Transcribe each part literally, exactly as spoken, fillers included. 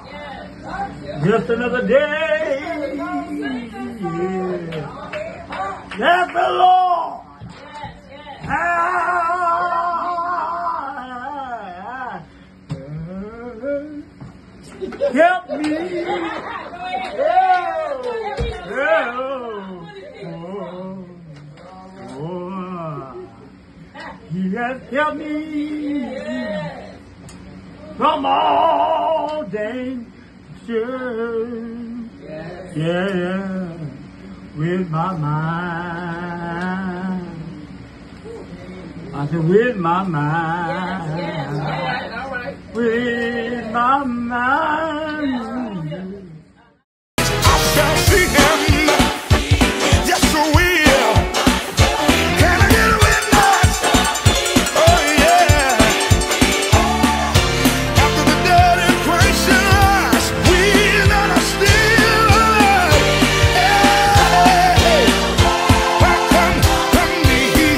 Just another day. Let the Lord help me. Oh, oh, oh. He has helped me from all danger. Yeah, yeah, with my mind. I said, with my mind. Yes, yes. All right, all right. With my mind. I shall see him. Yes, I will. Can I get a witness? Oh, yeah. After the dead and gracious, we that are still alive. Hey, welcome to me.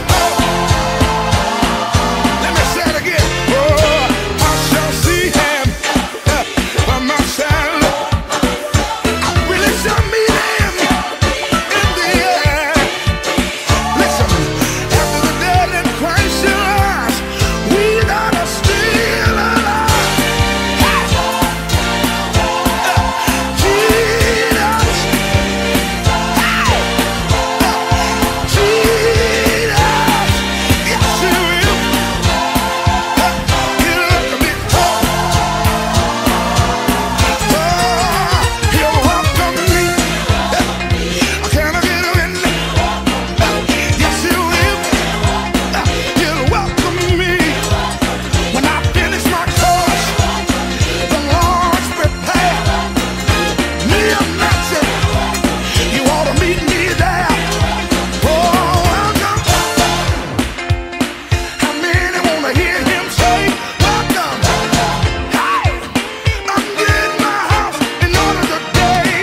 Let me say it again. Oh, I shall see him by myself. I really shall meet him in the air. Listen, after the dead in Christ shall rise, we that are still alive. Jesus, Jesus, yes he will. He'll look at me. Oh, he'll welcome me. Can I get a witness? Yes, he will. He'll welcome me. When I finish my course, the Lord's prepared me a mansion. You ought to meet me there. Oh, welcome. How many want to hear him say, welcome? Hey, I'm getting my house in order today.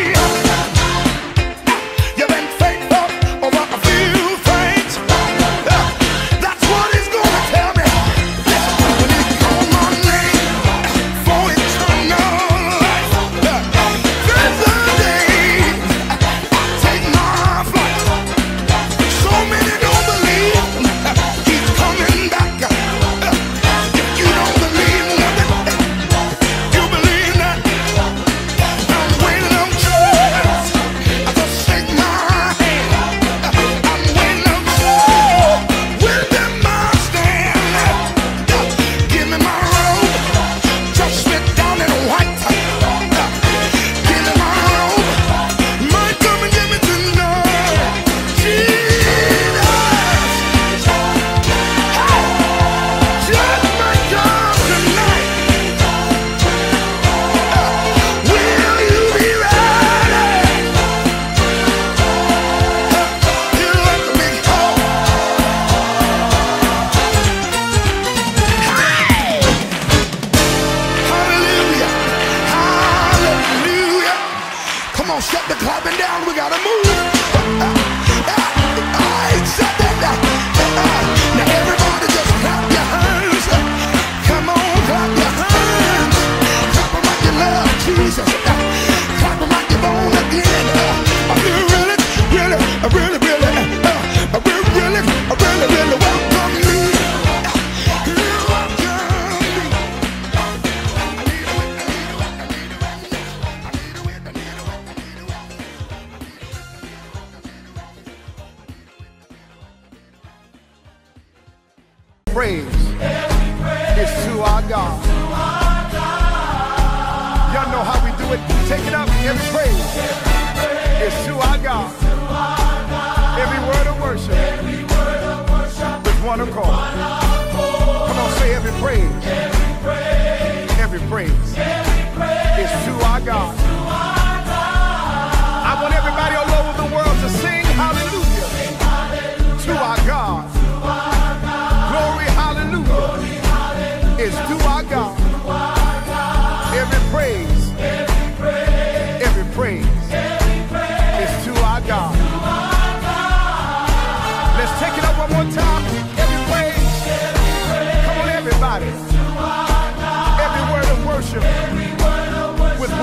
You've been faithful over a few things. That's what he's gonna tell me. Listen, when he called my name for eternal life, there's a day I take my flight. So many don't believe he's coming back. If you don't believe nothing, you believe that. I'm waiting on church. I just shake my hand. I'm waiting on church. With them I stand. Give me my robe. Just sit down in white. Give me my robe. Might come and give me tonight. Jesus. Just might come tonight. Will you be ready? You look at me. Hallelujah. Hallelujah. Come on, shut the clapping down. We gotta move. I said that. Now everybody just clap your hands. Come on, clap your hands. Clap 'em like you love Jesus. Clap 'em like you're born again. Are you really, really, really, really, uh, really, really, really, really welcome me? You welcome me. I need a witness. I need a witness. I need a witness. I need a witness. Praise is to our God. Y'all know how we do it. Take it up. Every praise is to our God. Every word of worship with one accord. Come on, say every praise. Every praise is to our God. I want everybody all over the world to sing hallelujah to our God. Glory, hallelujah, is to our God. Every praise, every praise is to our God. Let's take it up one more time. Every praise, come on everybody. Every word of worship with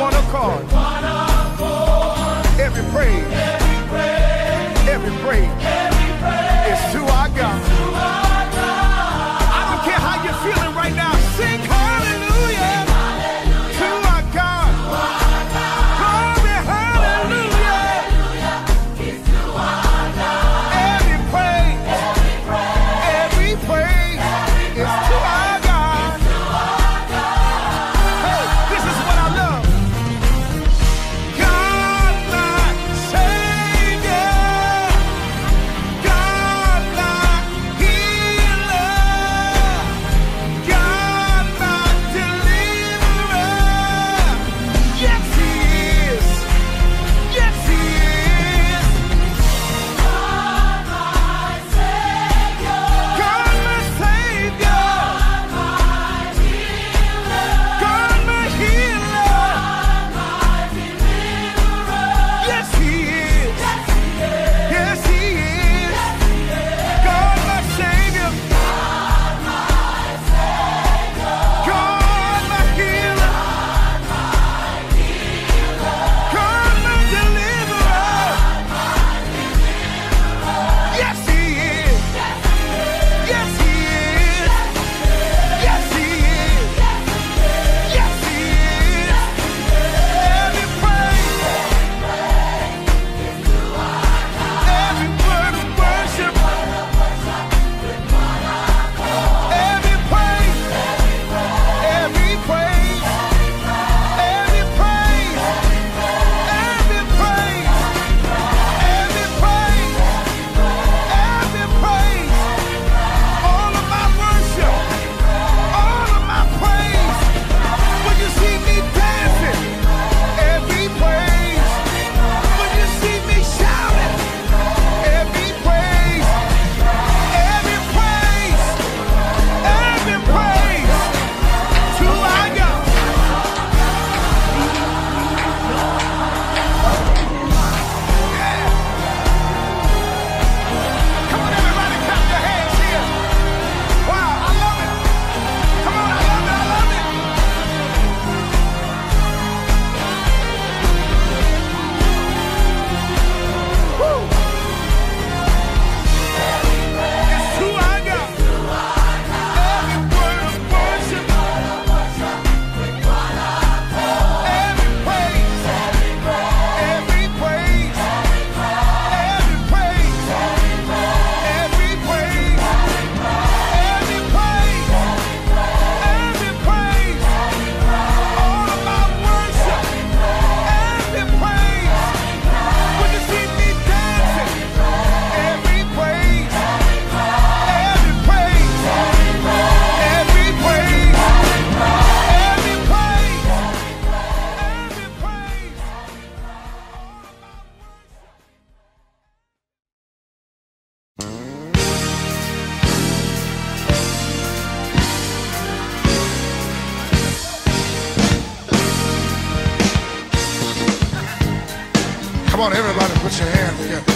Come on, everybody, put your hands together.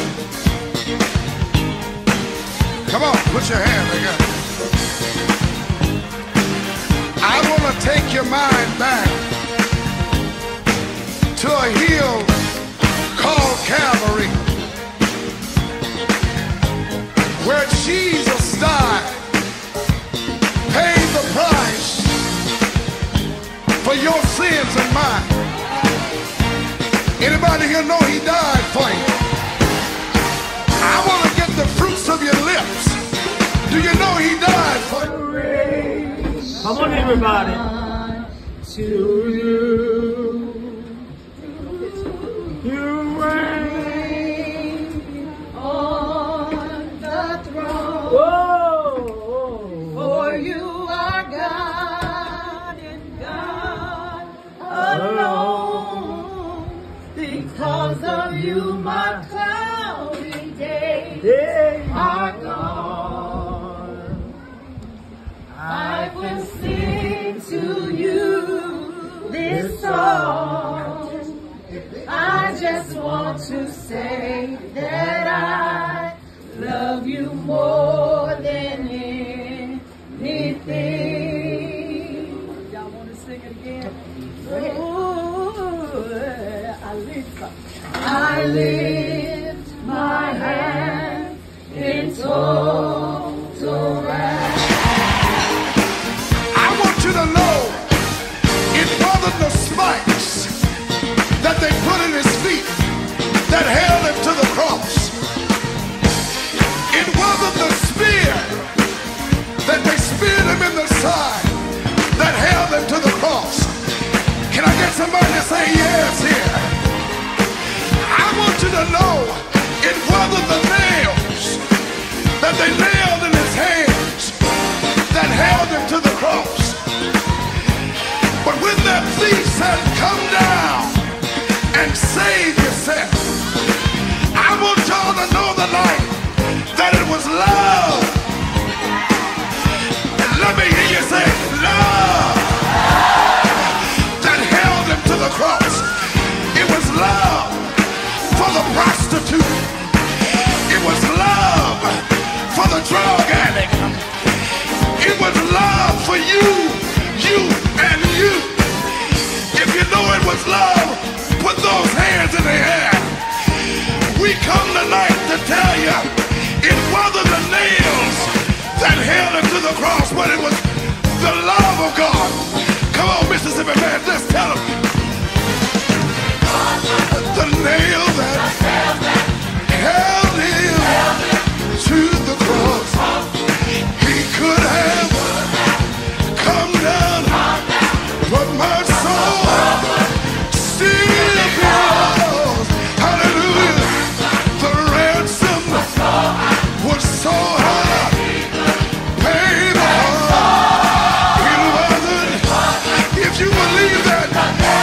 Come on, put your hands together. I want to take your mind back to a hill called Calvary, where Jesus died, paid the price for your sins and mine. Anybody here know he died for you? I want to get the fruits of your lips. Do you know he died for you? Come on, everybody. To you. You reign on the throne. Whoa. For you are God and God alone. Because of you, my cloudy days They are gone. I will sing to you this song. I just want to say that I love you more than anything. Y'all want to sing it again? Ooh, I lift, I lift my hand in total wrath. I want you to know it wasn't the spikes that they put in his feet that held him to the cross. It wasn't the spear that they speared him in the side that held him to the cross. Can I get somebody to say yes here? I want you to know it wasn't the nails that they nailed in his hands that held him to the cross. But when that thief said, come down and save yourself, I want y'all to know tonight that it was love. And let me hear you say, love, that held him to the cross. It was love for the prostitute. It was love for the drug addict. It was love for you, you, and you. If you know it was love, put those hands in the air. We come tonight to tell you it wasn't the nails that held him to the cross, but it was the love of God. Come on, Mississippi man, just tell him. The nail that held him to the cross. He could have come down, but my soul still belongs. Hallelujah. The ransom was so high, paid the price. It wasn't. If you believe that,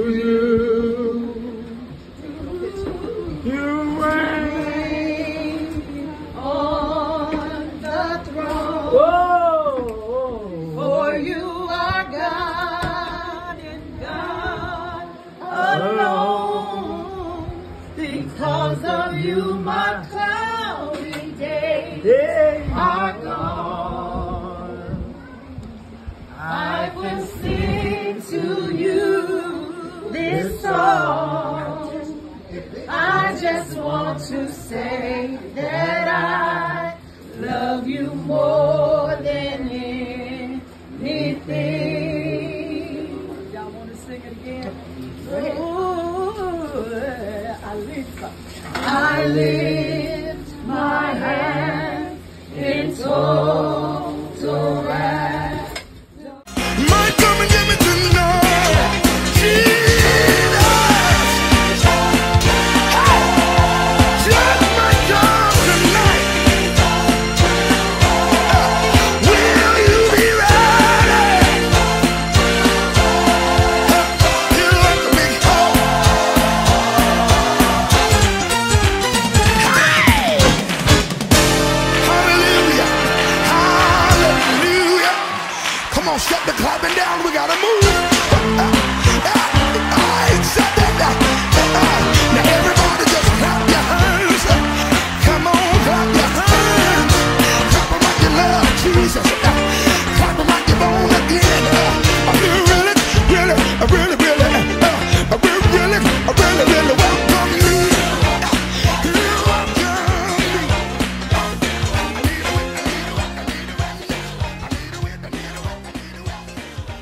you. You reign on the throne. Whoa. For you are God and God alone. Because of you, my cloudy days They are gone. I will sing to you this song. I just want to say that I love you more than anything. Y'all want to sing it again? Ooh, I lift, I lift my hands in total wrath. Might come and give me tonight, Jesus. Just might come tonight. Will you be ready? You like a big hole. Hey! Hallelujah. Hallelujah. Come on, shut the clapping down. We gotta move. I said that. Now everybody just clap your hands. Come on, clap your hands. Clap them like you love Jesus. Clap them like you're born again. I really, really, really, I really, really, I really, really, I really, really welcome me. You welcome me. I need a witness, I need a witness, I need a witness, I need a witness, I need a witness.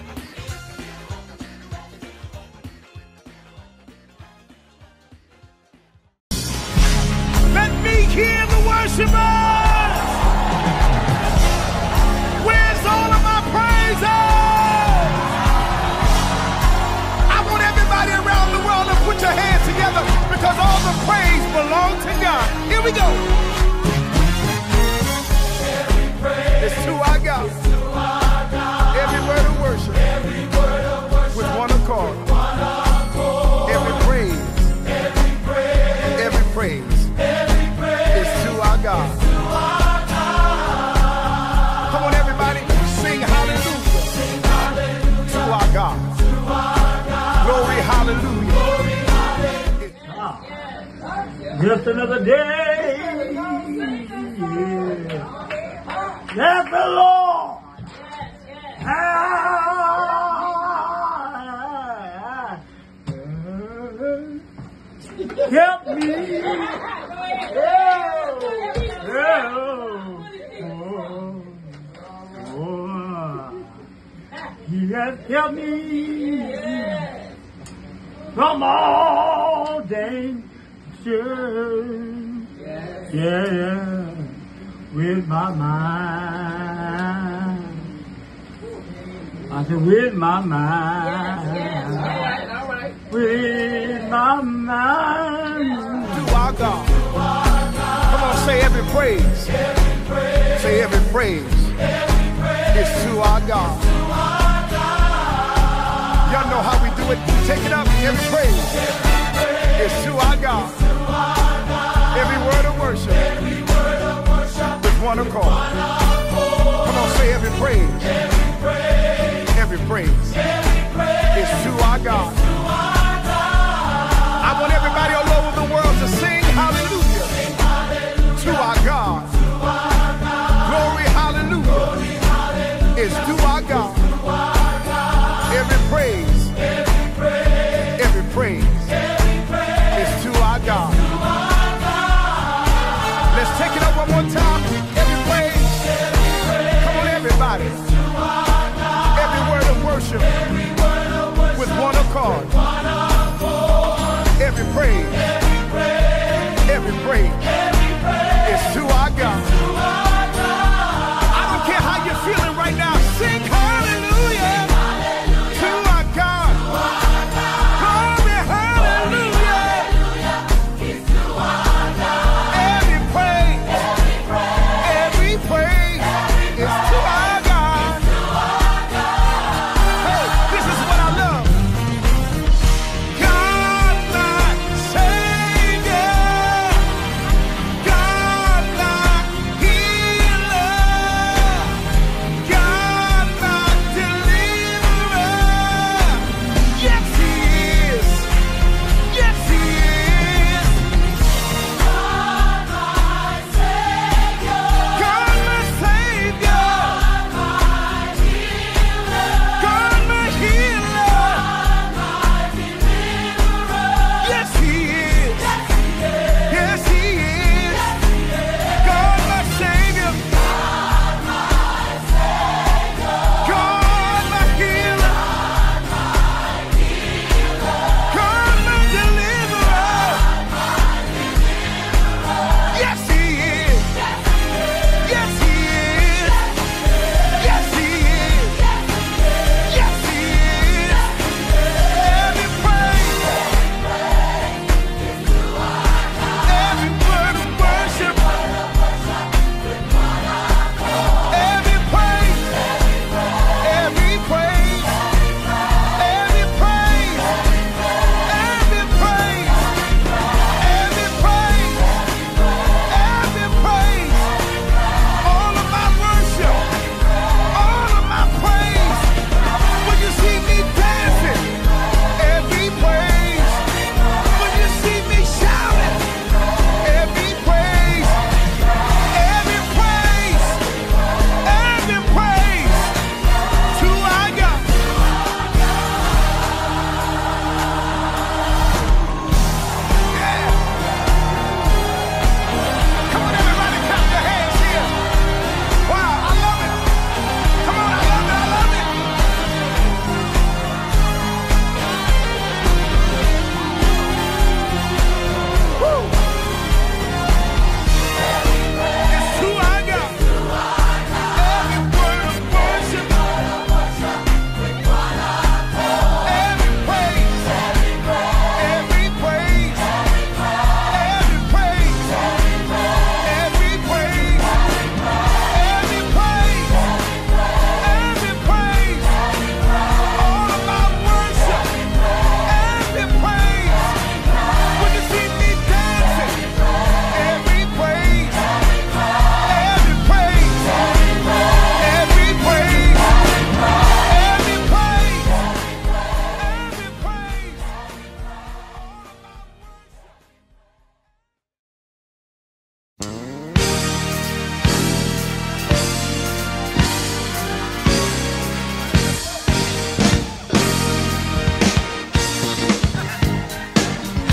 Let me hear the worshipers. Where's all of my praises? I want everybody around the world to put your hands together because all the praise belongs to God. Here we go. It's to our God. Every word of worship. With one accord. Every praise. Every praise. Is to our God. Come on, everybody, sing hallelujah to our God. Glory, hallelujah. Just another day. Let the Lord help me. Oh, oh, oh, oh. He has helped me from all danger. Yeah, with my mind. I said, with my mind. With my mind. To our God. Come on, say every praise. Say every praise. It's to our God. Y'all know how we do it. Take it up. Every praise. It's to our God. Every word of worship. With one accord. Come on, say every praise. Every praise. It's to our God. I want everybody all over the world to sing hallelujah to our God. Glory, hallelujah. It's to our God. Every praise, every praise is to our God. Let's take it up one more time. Every praise. Come on, everybody.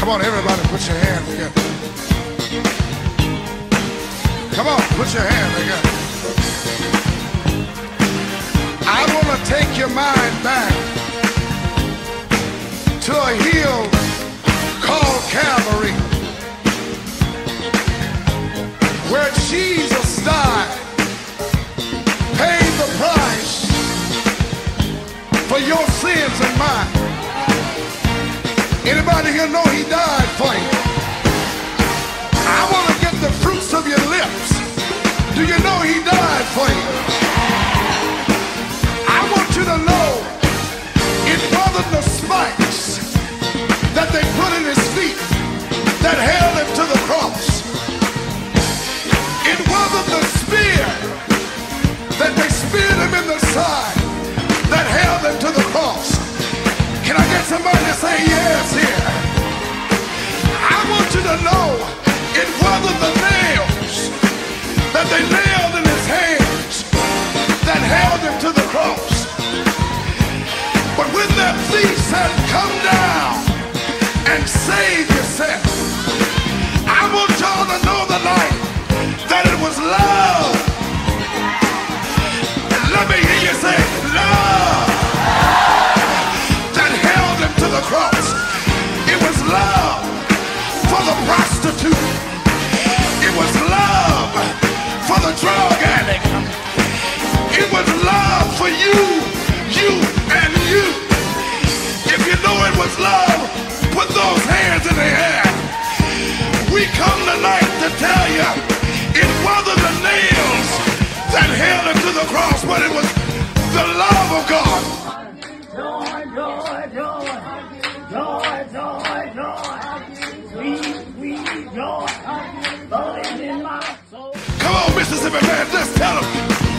want everybody to put your hand together. Come on, put your hand together. I want to take your mind back to a hill called Calvary, where Jesus died, paid the price for your sins and mine. Anybody here know he died for you? I want to get the fruits of your lips. Do you know he died for you? I want you to know it wasn't the spikes that they put in his feet that held him to the cross. It wasn't the spear that they speared him in the side that held him to the cross. Can I get somebody to say yes here? I want you to know it wasn't the nails that they nailed in his hands that held him to the cross. But when that thief said, come down and save yourself, I want y'all to know tonight that it was love. And let me hear you say, love, that held him to the cross. It was love for the prostitute. It was love for the drug addict. It was love for you, you, and you. If you know it was love, put those hands in the air. We come tonight to tell you it wasn't the nails that held him to the cross, but it was the love of God. Joy, joy, joy, joy, joy, joy, sweet, sweet joy, burning in my soul. Come on, Mississippi man, just tell him.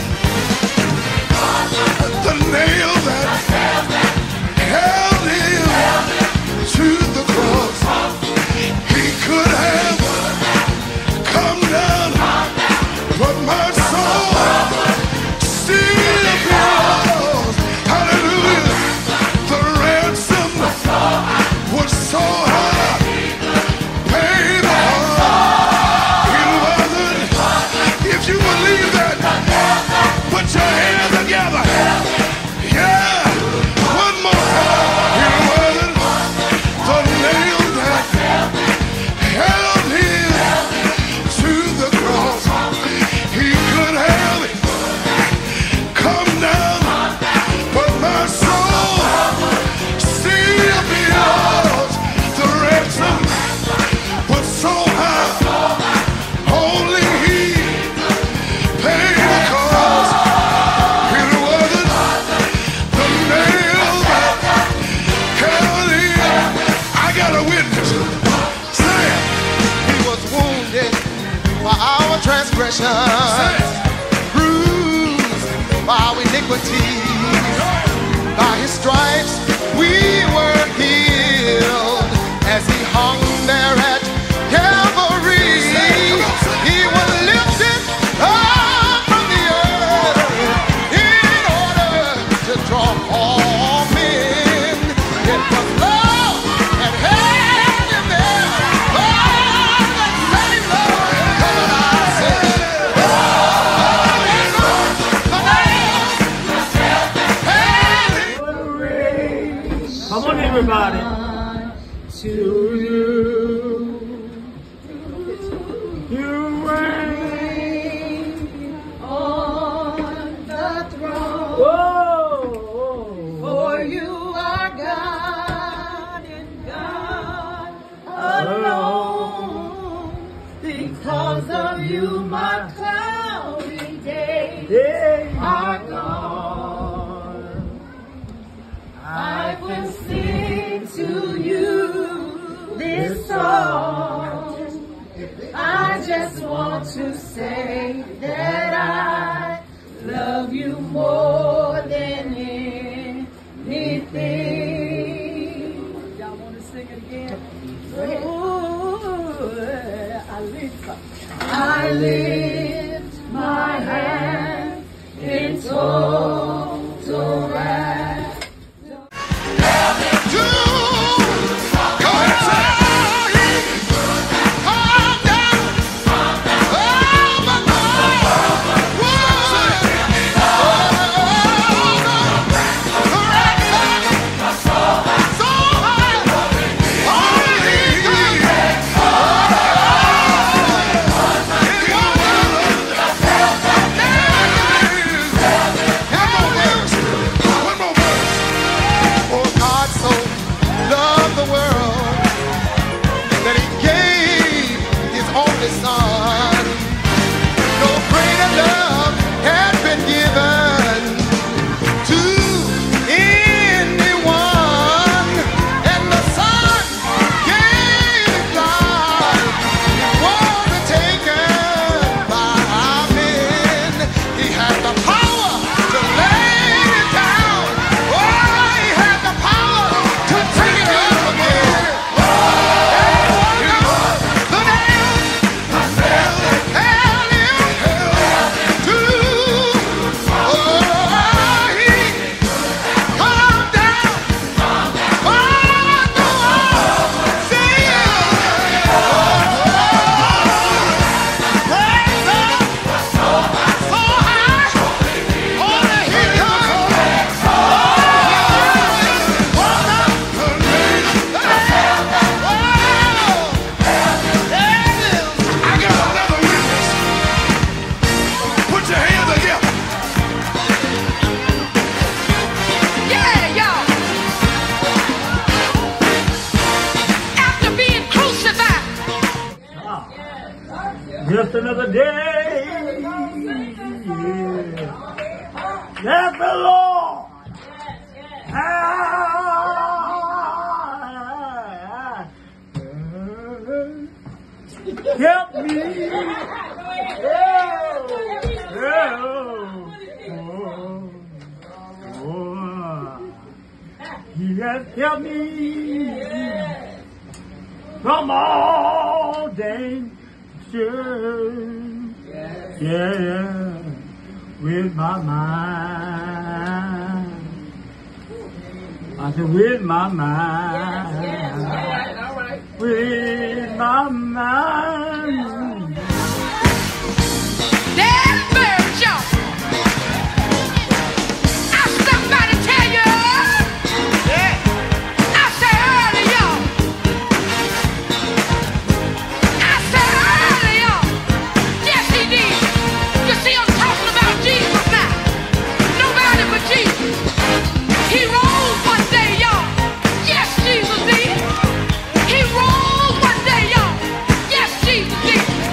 The nail that held him to the cross, he could have come down, but my soul still belongs. Hallelujah. The ransom was so high, paid off. It wasn't. If you believe that, put your hands together. Yeah, one more time. It wasn't the nail that held him to the cross. He could have come down, but my soul still belongs. The ransom was so high, only he paid the cost. It wasn't the nail that held him. I got a witness. Say it. He was wounded for our transgressions, bruised for our iniquities. By his stripes we were healed. As he hung there at Calvary, he was lifted up from the earth in order to draw all men. It was love that held him there. Oh, that same love. Come on, I said, Come on, everybody. To you, You reign. on the throne, Whoa. for you are God and God alone. Because of you, my cloudy days They are gone. I will sing to you this song. I just want to say that I love you more than anything. Y'all want to sing it again? Ooh, I lift, I lift my hand in total wrath. Go ahead, say it. Just another day. Let the Lord help me. Oh, oh, oh. He has helped me from all danger. Yeah, yeah, with my mind. I said, with my mind. With my mind. There's bird jump. I stopped by to tell you. I said earlier. I said earlier. Yes, he did. You see, I'm talking about Jesus now. Nobody but Jesus. He rose one day, y'all. Yes, Jesus did. He rose one day, y'all. Yes, Jesus did.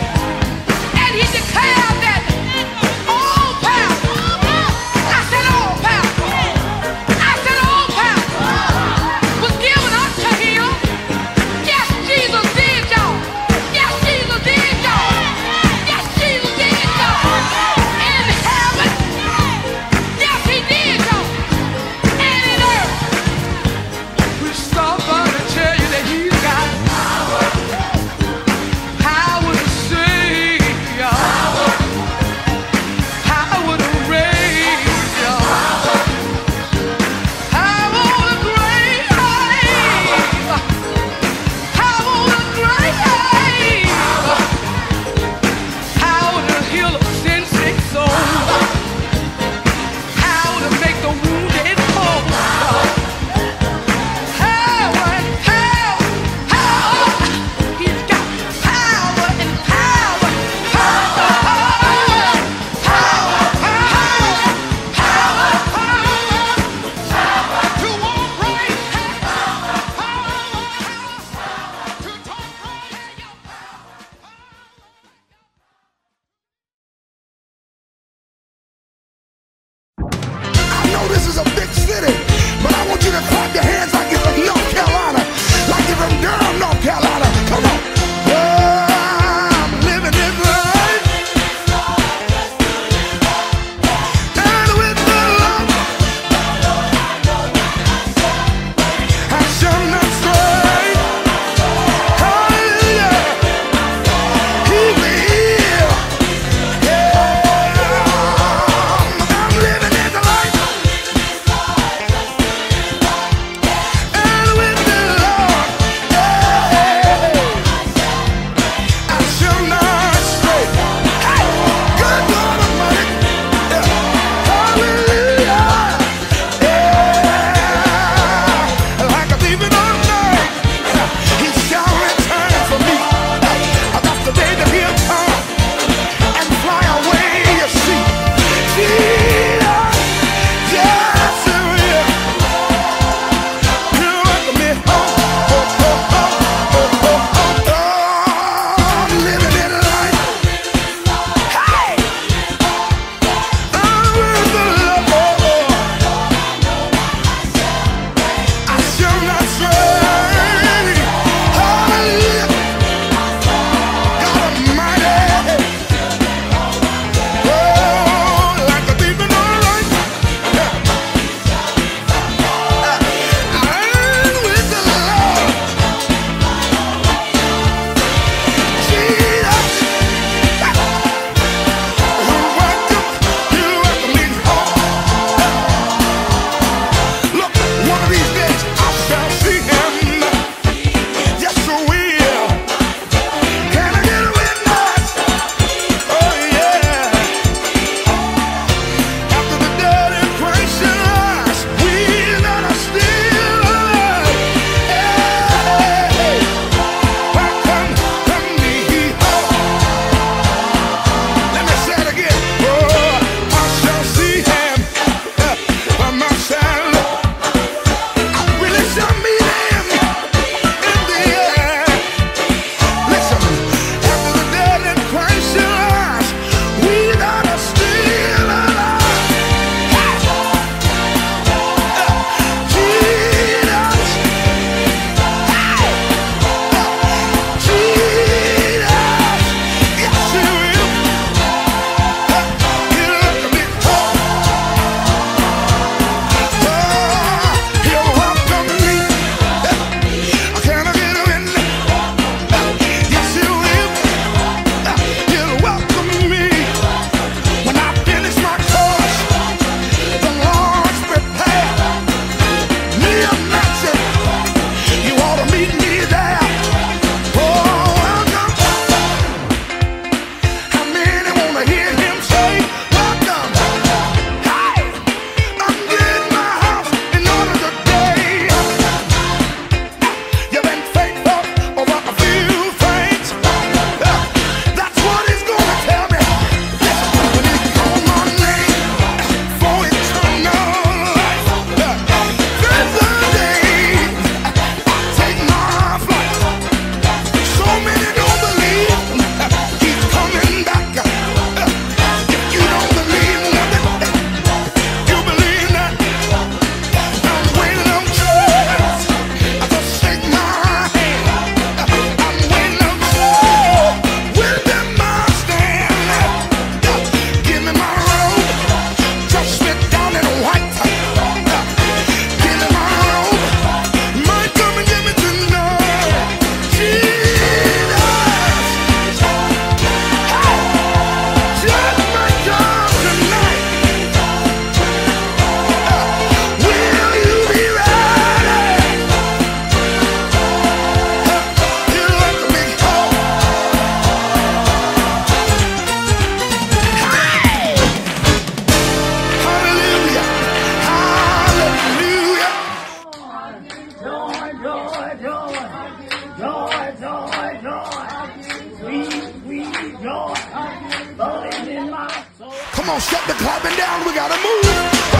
Come on, shut the clapping down. We gotta move.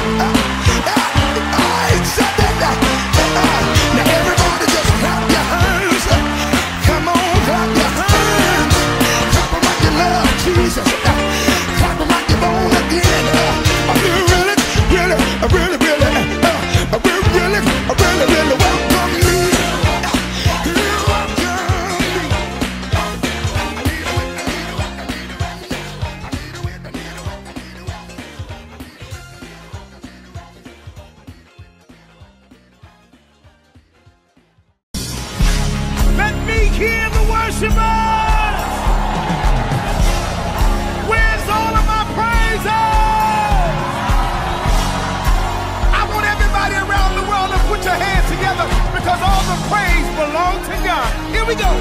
I said that. Now everybody just clap your hands. Come on, clap your hands. Clap 'em like you love Jesus. Clap 'em like you're born again. Are you really, really, really, really, uh, really, really, really, really welcome me? Let me hear the worshipers. Where's all of my praises? I want everybody around the world to put your hands together because all the praise belongs to God. Here we go.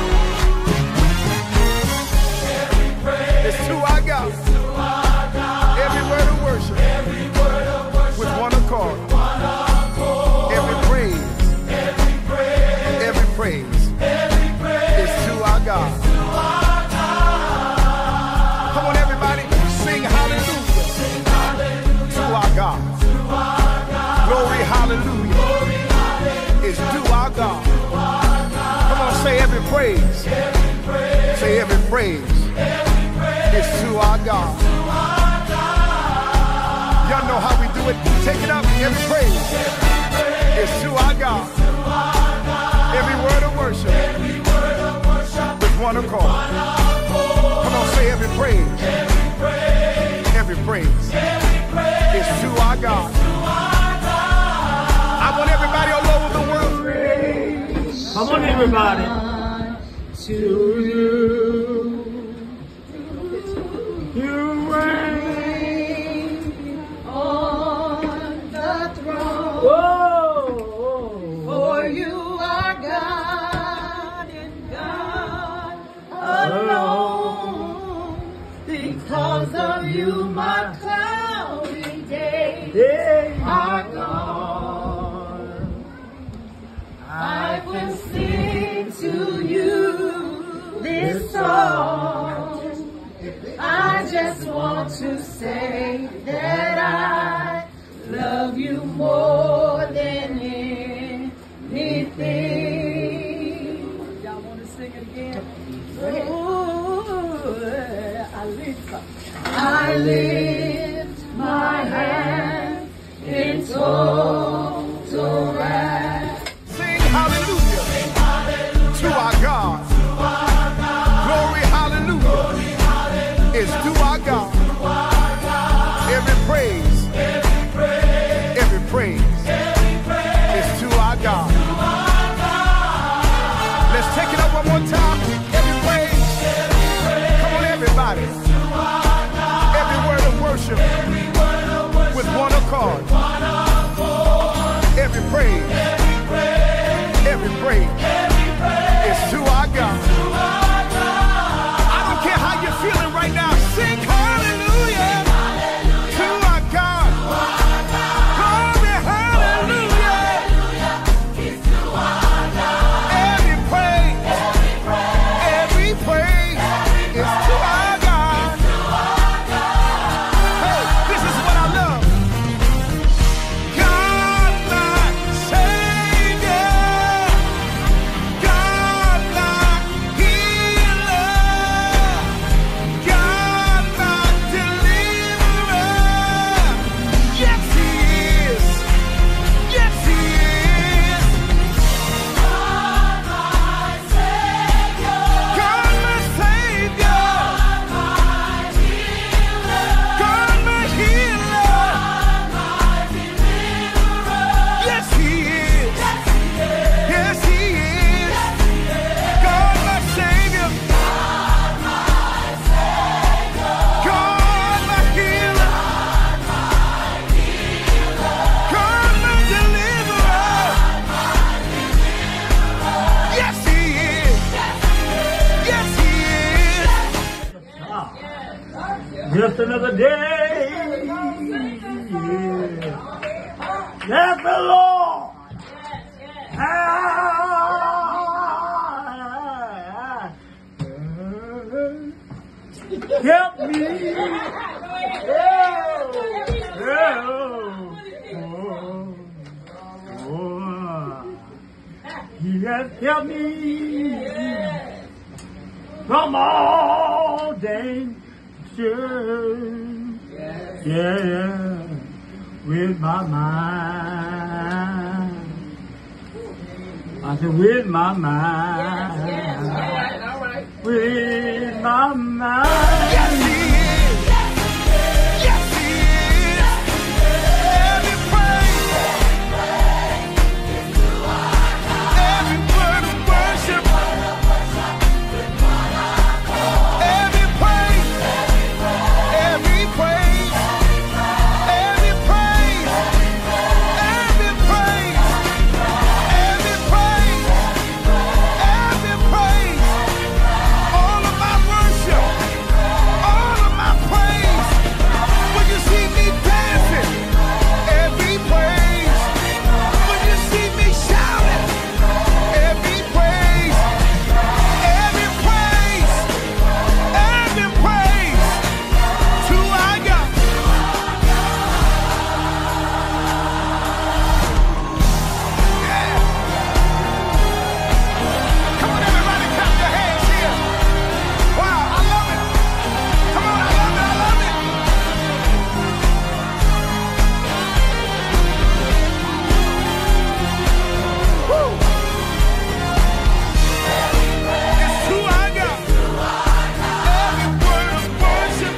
It's to our God. Every word of worship. With one accord. Every praise. Every praise. It's to our God. Come on, everybody, sing hallelujah to our God. Glory, hallelujah is to our God. Come on, say every praise. Say every praise is to our God. Y'all know how we do it. Take it up. Every praise is to our God. Every word of worship with one accord. Come on, say every praise. Every praise is to our God. I want everybody all over the world. Come on, everybody. To you. You reign On the throne, Whoa. for you are God and God alone. Because of you, my cloudy days They are gone. I will sing to you this song. I just want to say that I love you more than anything. Y'all want to sing it again? Ooh, I lift, I lift my hand in total wrath. Sing hallelujah to our God. Glory, hallelujah is to our God. Every praise, every praise is to our God. Let's take it up one more time. Every praise. Come on, everybody. Every word of worship with one accord. Every praise, every praise is to our God. I don't care how you're feeling right now. Sing hallelujah to our God. Glory, hallelujah. Every praise, every praise is to our God. Hey, this is what I love. God, my Savior. God, my healer. God, my deliverer. Yes, He is. Yes, He is. God, my Savior. God, my Savior. God, my healer. Yes, He is. Yes, He is. God, my Savior. God, my healer. God, my deliverer. Yes, He is. Yes, He is. Just another day. Let the Lord help me. Yeah. help me from all danger. Yeah, yeah, with my mind. I said, with my mind. Yes, yes, all right, all right. With my mind. Yes, he is. Yes, he is. Every praise, every word of worship, every praise, every praise, every praise, every praise, every praise, every praise, all of my worship, all of my praise. When you see me dancing, every praise. When you see me shouting, every praise, every praise, every praise to our God. Yeah. Come on, everybody, clap your hands here. Wow, I love it. Come on, I love it, I love it. Woo. It's who I got. Every word of worship.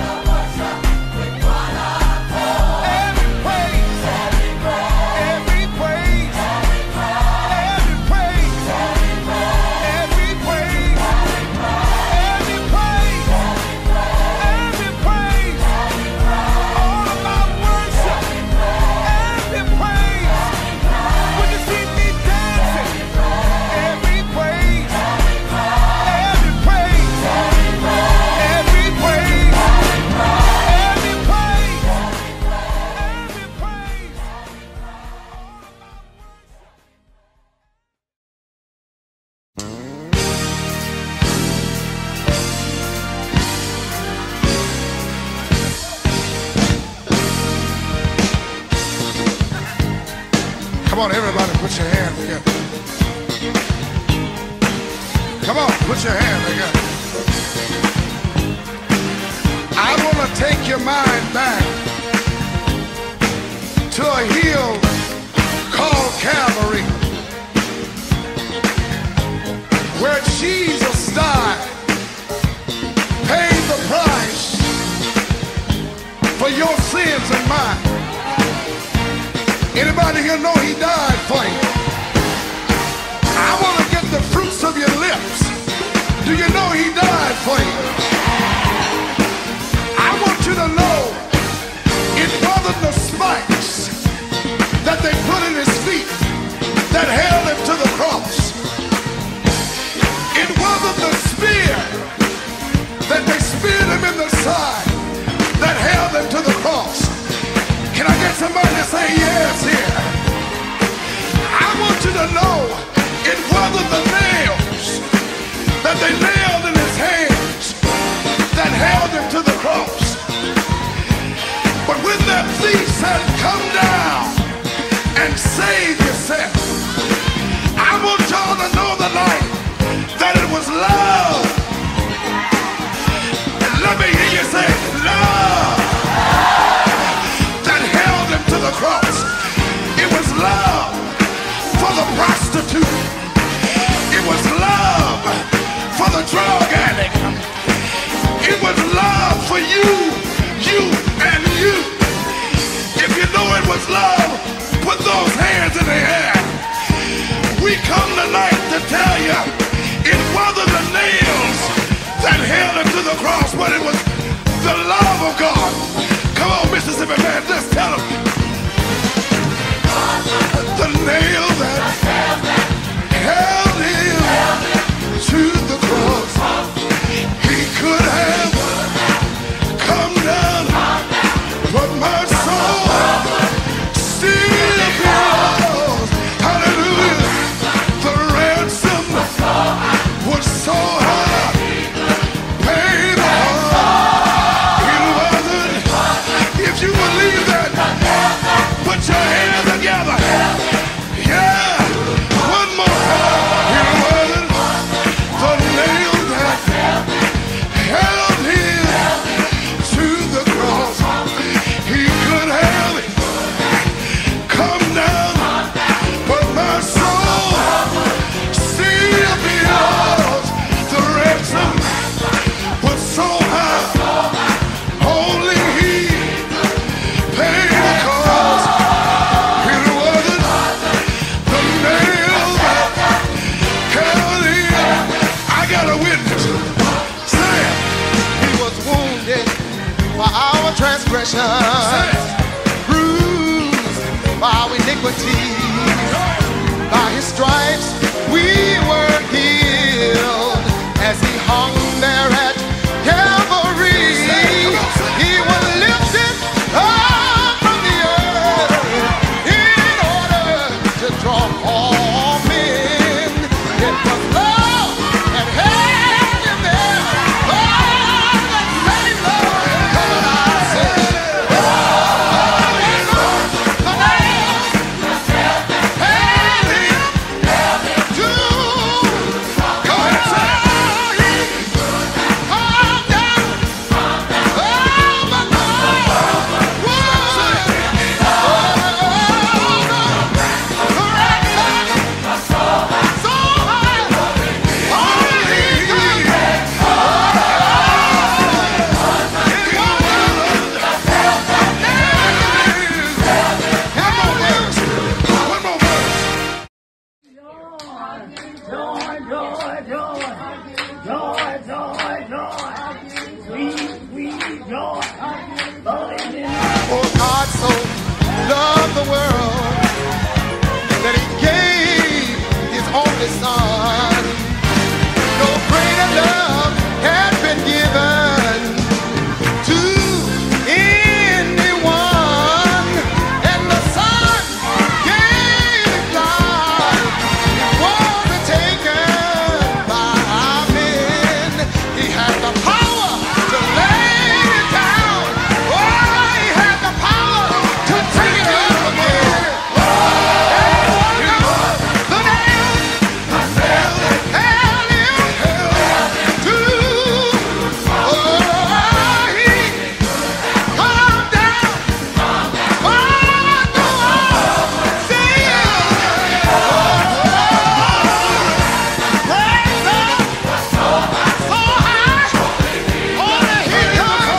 Every praise. Every praise. Every praise. Every praise. Every praise. Every praise. All of my worship. Every praise. When you see me dancing, every praise. Every praise. Every praise. Every praise. Every praise. Come on, everybody, put your hands together. Come on, put your hands together. I want to take your mind back to a hill called Calvary, where Jesus died, paid the price for your sins and mine. Anybody here know he died for you? I want to get the fruits of your lips. Do you know he died for you? I want you to know it wasn't the spikes that they put in his feet that held him to the cross. It wasn't the spear that they speared him in the side that held him to the cross. Can I get somebody to say yes here? I want you to know it wasn't the nails that they nailed in his hands that held him to the cross. But when that thief said, come down and save yourself, I want y'all to know tonight that it was love. And let me hear you say, love, that held him to the cross. It was love for the prostitute. It was love for the drug addict. It was love for you, you, and you. If you know it was love, put those hands in the air. We come tonight to tell you it wasn't the nails that held him to the cross, but it was the love of God. Come on, Mississippi man, just tell him. The nail that held him to the cross. He could have come down, but my soul still belongs. Hallelujah. The ransom was so high, paid off. It wasn't. If you believe that, put your hands together. Yeah. One more time. another witness. Say it. He was wounded for our transgressions, bruised for our iniquities. By his stripes we were healed. As he hung there at Calvary, he was lifted up from the earth in order to draw all men. It was love that held him there. Oh, that same love. Come on, I say, oh, the Lamb held him to. Come on, say, calm down. Oh, my God. Joy, joy, joy. Joy, joy, joy. Sweet, sweet joy. For God so loved the world that he gave his only son. No greater love had been given to anyone, and the Son gave his life, wasn't taken by men. He had the power to lay it down. Oh, he had the power to take it up again. The nail held him to. Oh, he calmed down. Oh, no, see it. Praise up so high. Only he could.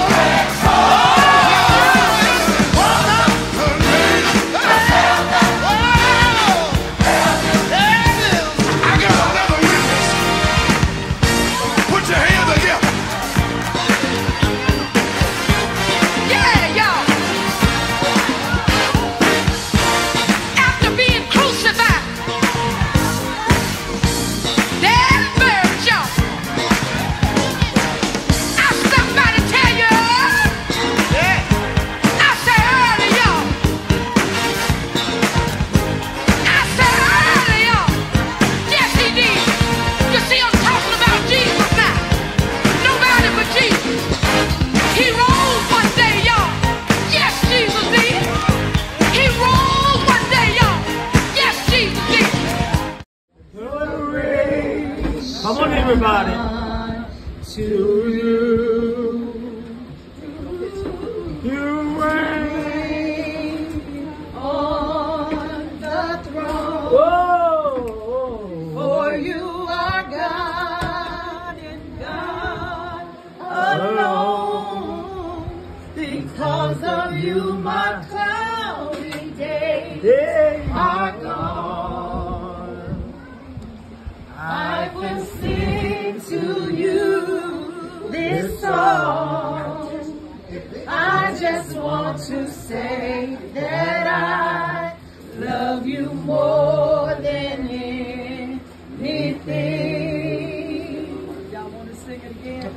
I got another witness. Put your hands together. Yeah, y'all. After being crucified, dead and buried, y'all. I stopped by to tell you. I said early, y'all. I said early, y'all. Yes, he did. You see, I'm talking about Jesus now. Nobody but Jesus. He rose one day, y'all. Yes, Jesus did. He rose one day, y'all. Yes, Jesus did. Come on, everybody. To you. You reign. On the throne, Whoa. for you are God and God alone. Because of you, my cloudy days They are gone. I will sing to you this song. I just want to say that I love you more than anything. Y'all want to sing it again?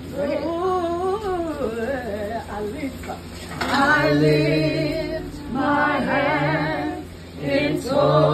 Ooh, I lift, I lift my hands in total